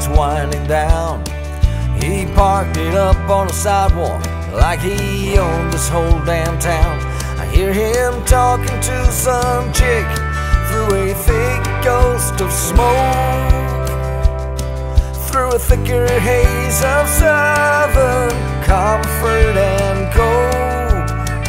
train's winding down. He parked it up on the sidewalk like he owned this whole damn town. I hear him talking to some chick through a thick ghost of smoke, through a thicker haze of southern comfort and coke.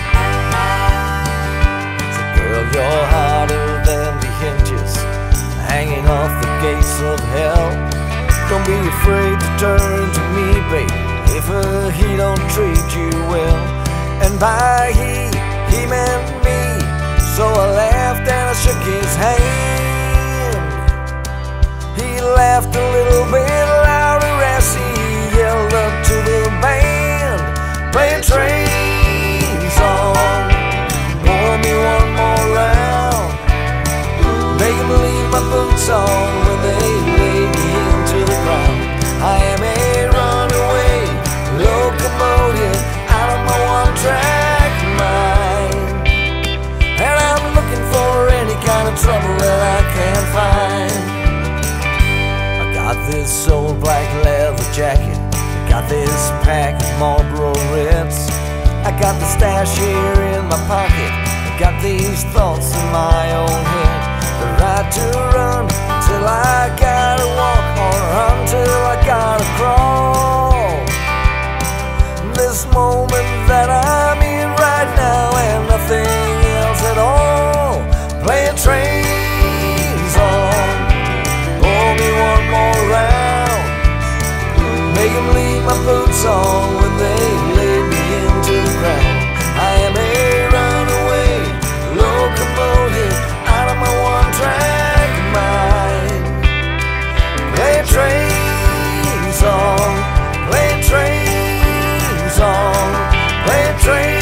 So girl, you're hotter than the hinges hanging off the gates of hell. Don't be afraid to turn to me, baby, if he don't treat you well. And by he meant me, so I laughed and I shook his hand. He laughed a little bit louder as he yelled up to the band, play a train song, pour me one more round, make him leave my boots on when they lay me into the ground. I am a runaway locomotive out of my one-track mind, and I'm looking for any kind of trouble that I can find. I got this old black leather jacket, I got this pack of Marlboro Reds, I got the stash here in my pocket, I got these thoughts in my own head. The right to run till I gotta walk, or run till I gotta crawl. This moment that I'm in right now and nothing else at all. Play a train song, pour me one more round, make him leave my boots on when they lay me into the ground. I am a runaway locomotive out of my one-track mind. Play a train song, play a train song, play a train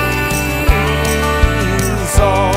song.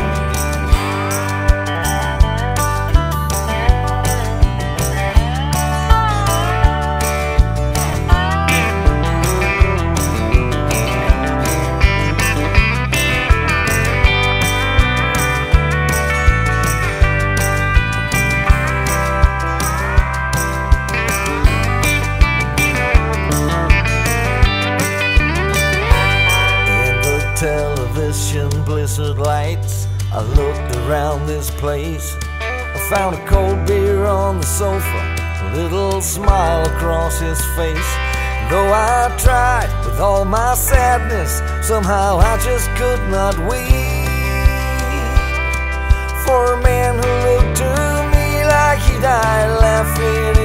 Television blizzard lights, I looked around this place. I found a cold beer on the sofa, a little smile across his face. Though I tried with all my sadness, somehow I just could not weep for a man who looked to me like he died laughing